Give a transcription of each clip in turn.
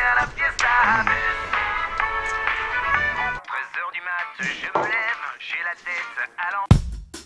faire la fiesta. 13h du mat, je me lève, j'ai la tête à l'envers.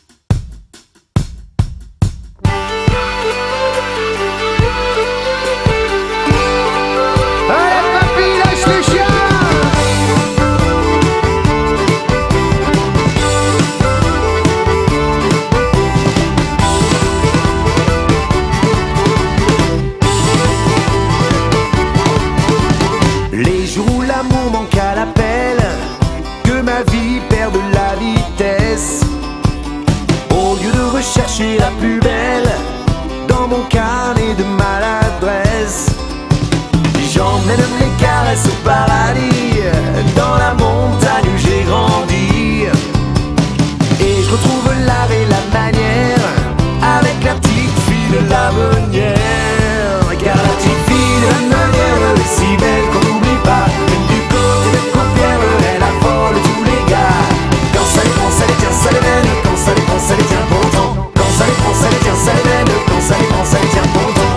Les jours où l'amour manque à l'appel, que ma vie perd de la vitesse, au lieu de rechercher la plus belle dans mon carnet de maladresse, j'emmène les caresses au paradis, dans la montagne où j'ai grandi. Et je retrouve l'art et la manière avec la petite fille de l'Auvergne. Car la petite fille de la manière est si belle qu'on n'oublie pas. Même du côté de Courpière, elle affole tous les gars. Quand ça les prend, ça les tient, ça les mène. Quand ça les prend, ça les tient pour longtemps. Quand ça les prend, ça les tient, ça les mène. Quand ça les prend, ça les tient pour longtemps.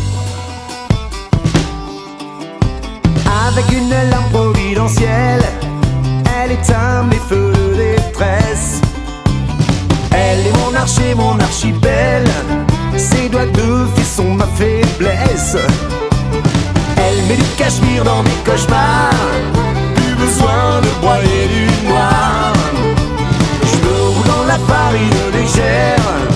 Avec une lampe providentielle, elle éteint mes feux de détresse. Elle est mon archer, mon archipel. Ses doigts de fille sont ma faiblesse. Elle met du cachemire dans mes cauchemars. Plus besoin de broyer du noir. Je me roule dans la farine légère.